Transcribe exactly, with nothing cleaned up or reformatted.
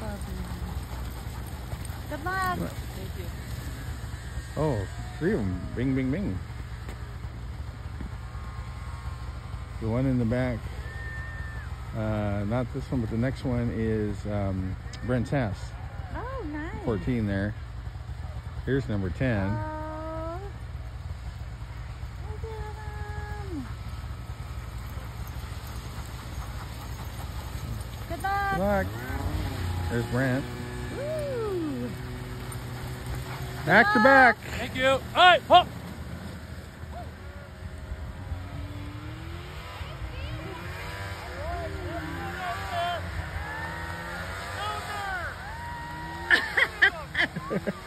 Good luck. Thank you. Oh, three of them. Bing, bing, bing. The one in the back, uh, not this one, but the next one is um, Brent's House. Oh, nice. fourteen there. Here's number ten. Oh, look at 'em. Good luck. Good luck. There's Brent. Woo. Back to back. Thank you. All right, hop. Ha ha ha!